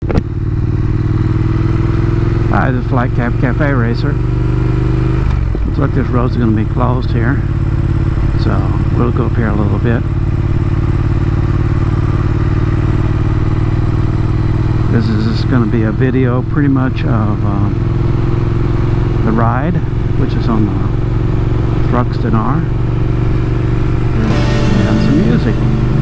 Hi, this is Flight Cap Cafe Racer. Looks like this road's going to be closed here, so we'll go up here a little bit. This is just going to be a video pretty much of the ride, which is on the Thruxton R, and some music.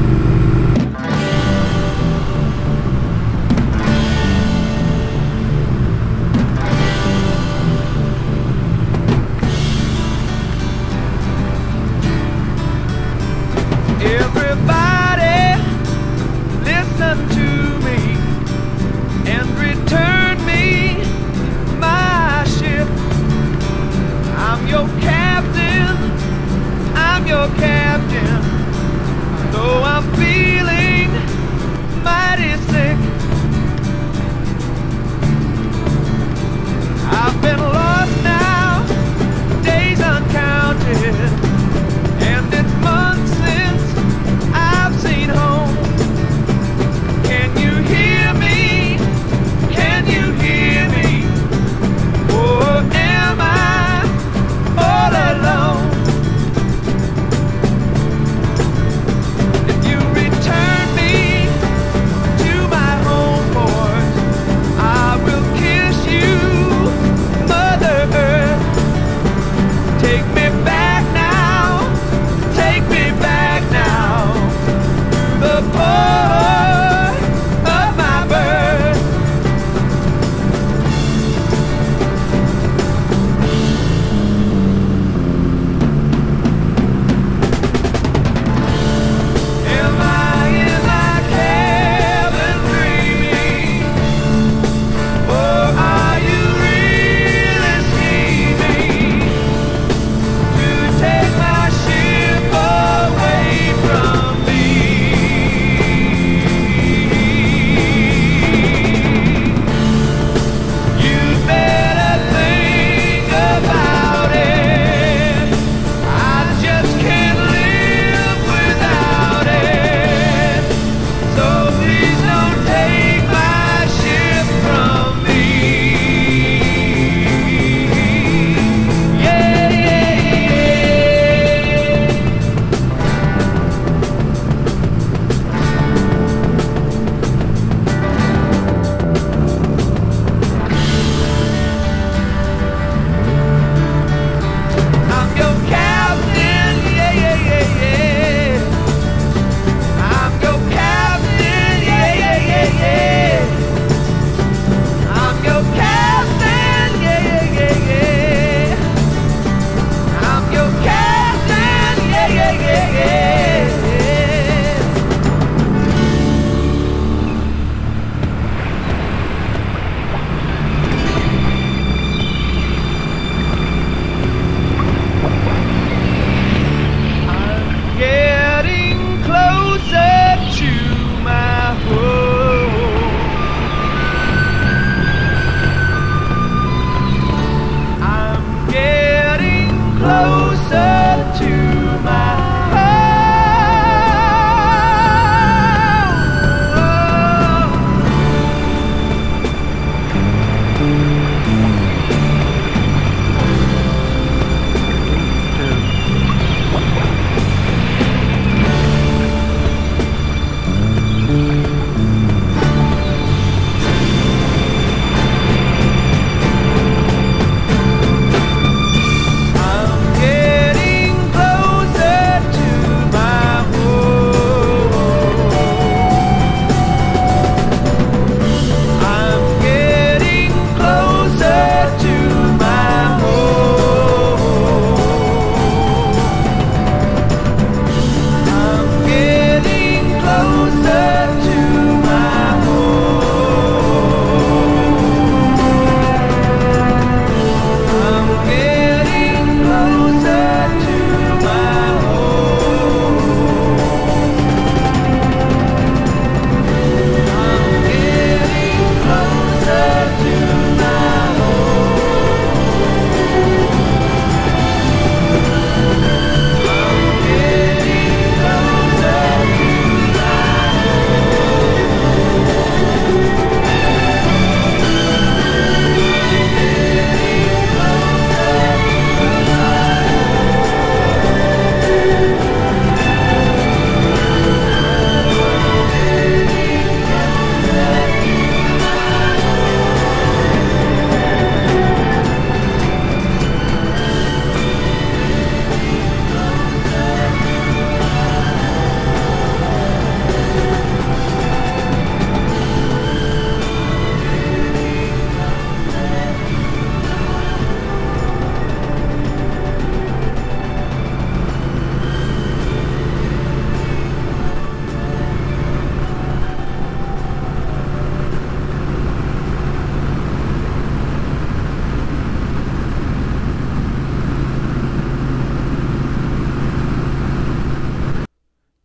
Everybody, listen to me and return me my ship. I'm your captain,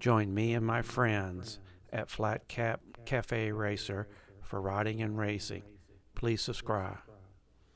Join me and my friends at Flat Cap Cafe Racer for riding and racing. Please subscribe.